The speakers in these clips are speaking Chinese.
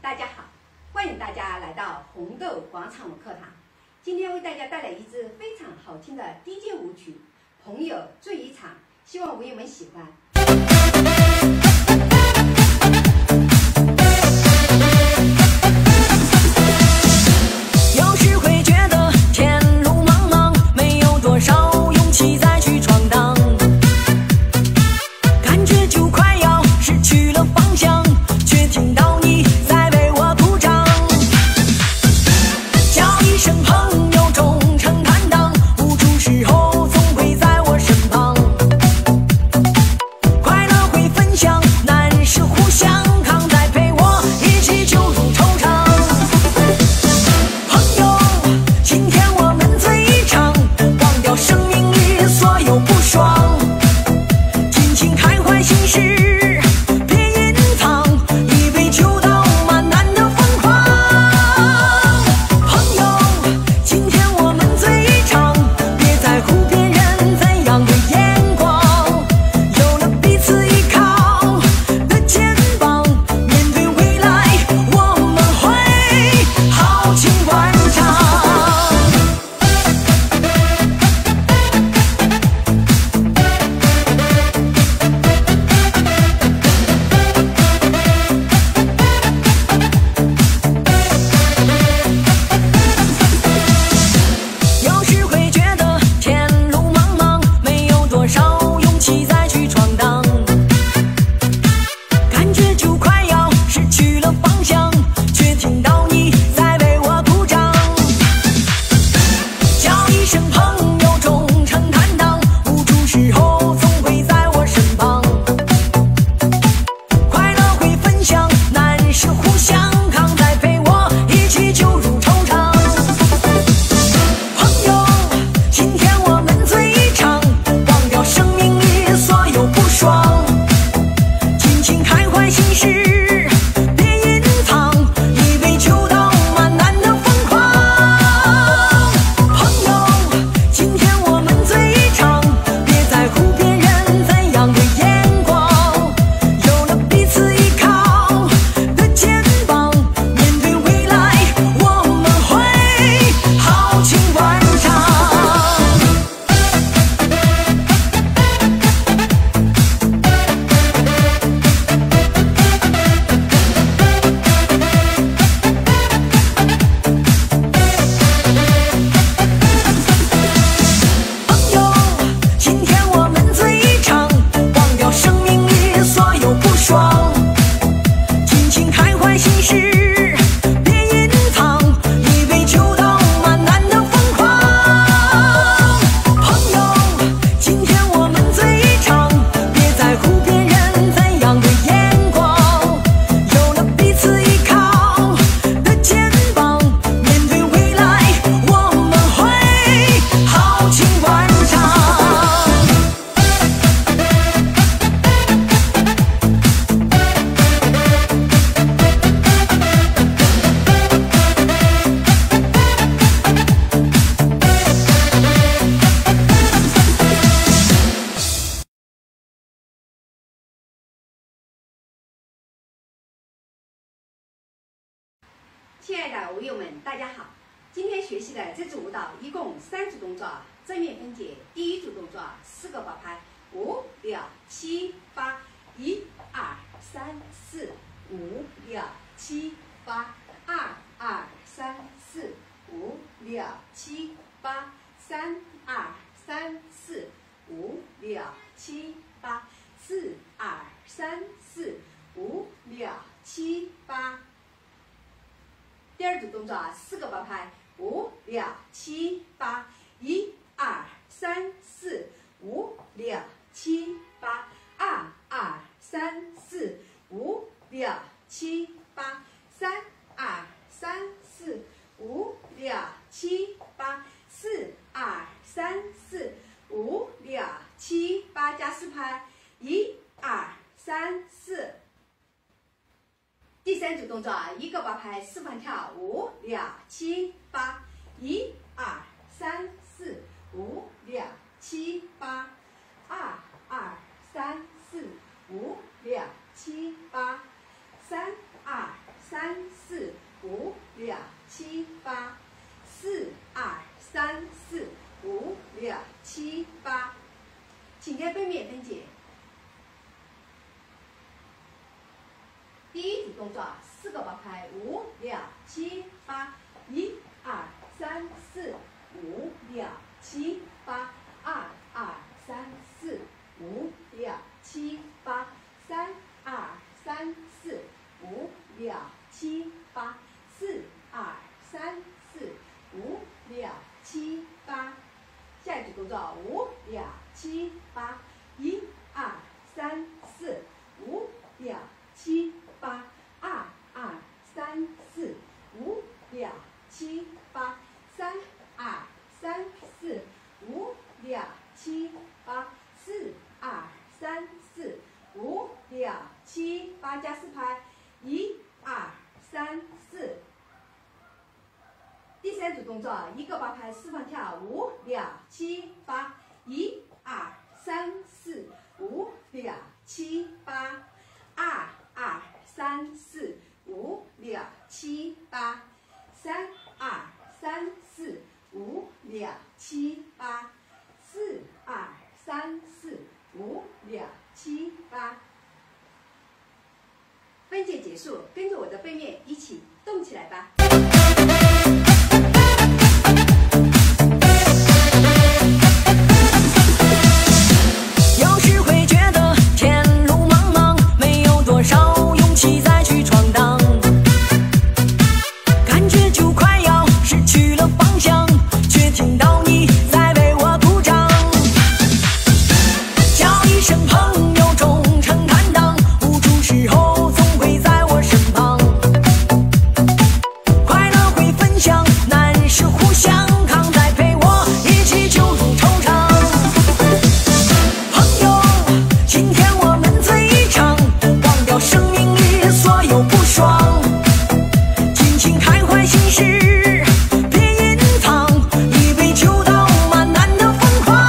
大家好，欢迎大家来到红豆广场舞课堂。今天为大家带来一支非常好听的低阶舞曲《朋友醉一场》，希望舞友们喜欢。 亲爱的舞友们，大家好！今天学习的这支舞蹈一共3组动作，正面分解。第一组动作4个八拍，5、6、7、8，1、2、3、4、5、6、7、8，2、2、3、4、5、6、7、8，3、2、3、4、5、6、7、8，4、2、3、4、5、6、7、8。 第二组动作4个八拍，5、6、7、8，1、2、3、4、5、6、7、8，2、2、3、4、5、6、7、8，3、2、3、4、5、6、7、8，4、2、3、4、5、6、7、8，加4拍，1、2、3、4。 第3组动作1个八拍4反跳，5、6、7、8，1、2、3、4、5、6、7、8，2、2、3、4、5、6、7、8，3、2、3、4。 7、8。请看背面分解。第一组动作4个八拍，5、6、7、8。1、2、3、4、5、6、7、8。2、2、3、4、5、6、7、8。3、2、3、4、5、6、7、8。4、2、3、4、5、6、7、8。下一组动作5、6、7、8。1、2、3、4、5、6、7、8。2、2、3、4、5、6、7、8。3、2、3、4、5、6、7、8。4、2、3、4、5、6、7、8，加4拍。1、2、3、4。第三组动作1个八拍4放跳，5、6、7、8。1、2、3、4、5、6、7、8。2、2、3、4、5、6、7、8。3、2、3、4、5、6、7、8。4、2、3、4、5、6、7、8。分解结束，跟着我的背面一起动起来吧。 有时会觉得天路茫茫，没有多少勇气再去闯荡，感觉就快要失去了方向，却听到你在为我鼓掌，叫一声朋友，忠诚担当，无助时候总会在我身旁，快乐会分享，难事互相扛，再陪我一起就入惆怅。朋友，今天我们最长，忘掉生命里所有不爽，尽情开怀心事，别隐藏，一杯酒倒满满的疯狂。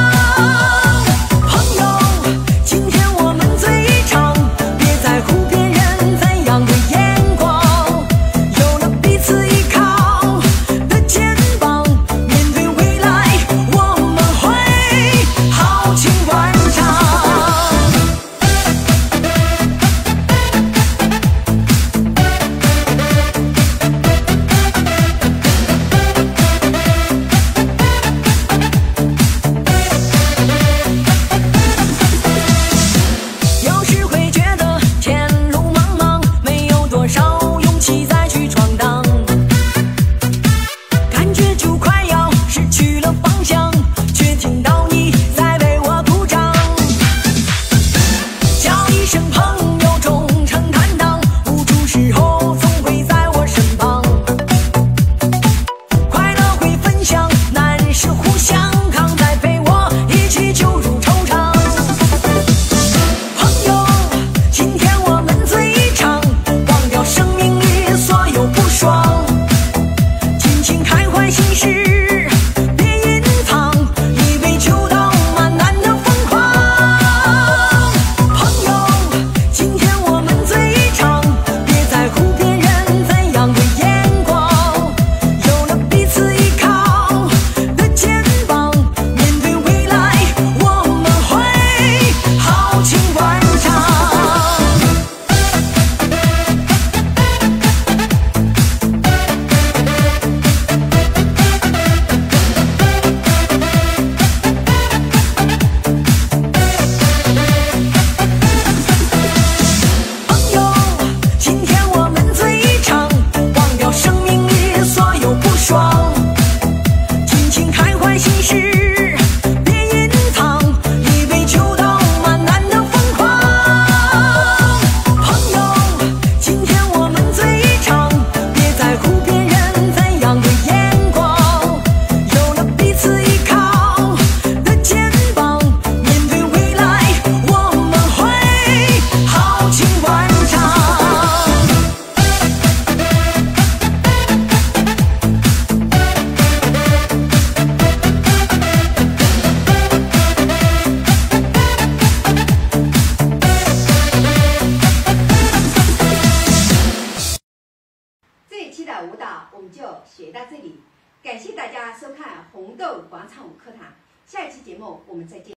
朋友，今天我们最长，别在乎别人怎样的眼光，有了彼此依靠的肩膀，面对未来我们会豪情万丈。有时会觉得天路茫茫，没有多少勇气再去闯荡，感觉就快要失去了方向，却听到你在为我鼓掌，叫一声朋友，忠诚担当，无助时候总会在我身旁，快乐会分享，难事互相扛，再陪我一起就入惆怅。朋友，今天我们最长，忘掉生命里所有不爽，尽情开怀心事，别隐藏，一杯酒倒满满的疯狂。朋友，今天我们最长，别在乎别人怎样的眼光，有了彼此依靠的肩膀，面对未来我们会豪情万丈。朋友，今天我们最长，忘掉生命里所有不爽，尽情开怀心事，别隐藏，一杯酒倒满满的疯狂。朋友，今天我们最长，别在乎别人怎样的眼光，有了彼此依靠的肩膀，面对未来我们会豪情万丈。 这一期的舞蹈我们就学到这里，感谢大家收看红豆广场舞课堂， 下一期节目我们再见。